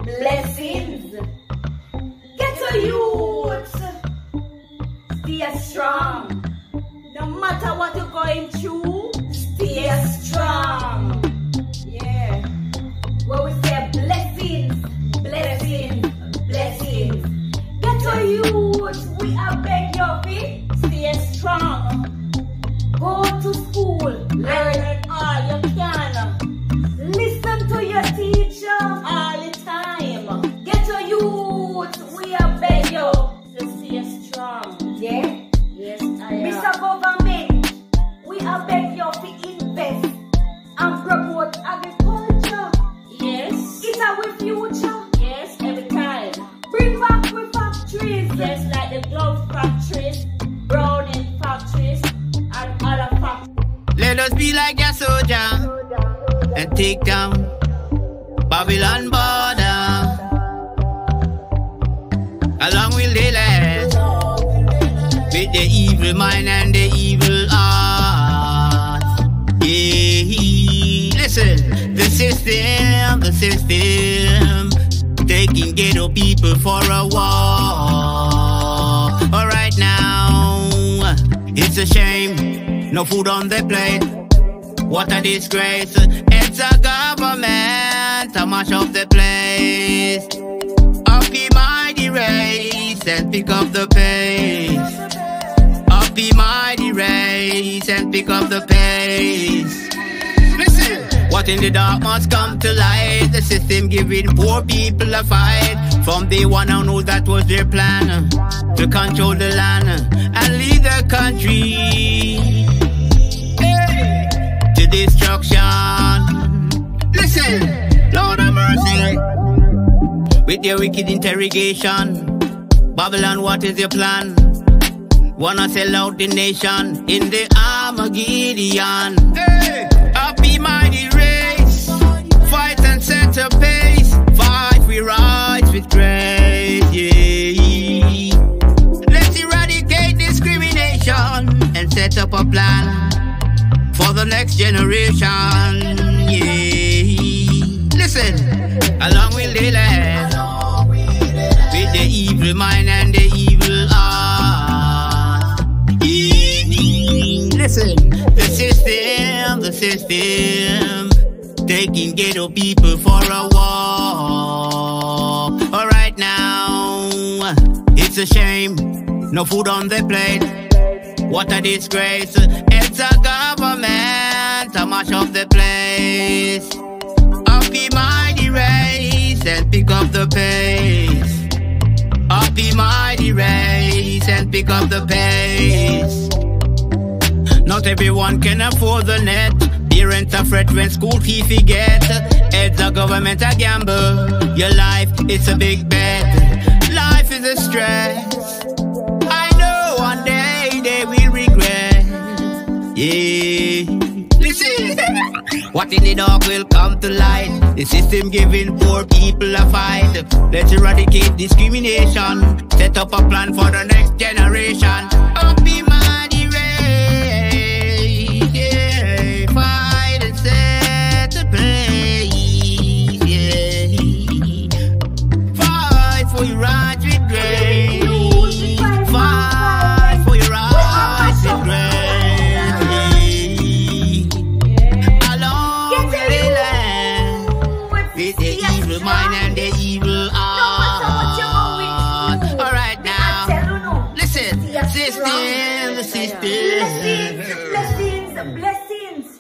blessings. Get a youth. Stay strong. No matter what you're going through, stay strong. Yeah. Well, we say blessings, blessings, blessings. Get a youth. We are beg your feet. Stay strong. Go to school. Learn all you can. Listen to your teacher all the time. Get a youth. We are beg you to stay strong. Yeah? Yes, I am. Mr. Government, we are beg you to invest and promote agriculture. Yes. It's our future. Yes, every time. Bring back with factories. Yes, like the glove factories, Browning factories, and other factories. Let us be like a soldier and take down Babylon border. Along will they last with the evil mind and the evil heart. Yeah, listen, the system taking ghetto people for a walk. Alright now, it's a shame, no food on the plate. What a disgrace, it's a government to mash up the place. Up the mighty race and pick up the pace. Up the mighty race and pick up the pace. Listen, what in the dark must come to light. The system giving poor people a fight. From day one I know that was their plan, to control the land and lead the country to destruction. Listen, Lord of mercy, with your wicked interrogation, Babylon, what is your plan? Wanna sell out the nation in the Armageddon. Hey, happy mighty race, fight and set a pace, fight for rights with grace. Yeah. Let's eradicate discrimination and set up a plan for the next generation. Yeah. Listen, along with the land, with the evil mind and the evil heart. Yeah. Listen, the system taking ghetto people for a walk. Alright now, it's a shame, no food on the plate. What a disgrace, it's a government to mash up the place. Up the mighty race and pick up the pace. Up the mighty race and pick up the pace. Not everyone can afford the net. Parents are fret when school fee forget. It's a government a gamble. Your life is a big bet. Life is a stress. I know one day they will regret. Yeah. Listen, what in the dark will come to light. The system giving poor people a fight. Let's eradicate discrimination. Set up a plan for the next generation. Up the mighty race, yeah. Fight and set a place, yeah. Fight for your rights with grace. Fight for your rights with grace. With the evil mind and the evil heart. Alright now, listen, system, the system. Blessings, blessings, blessings.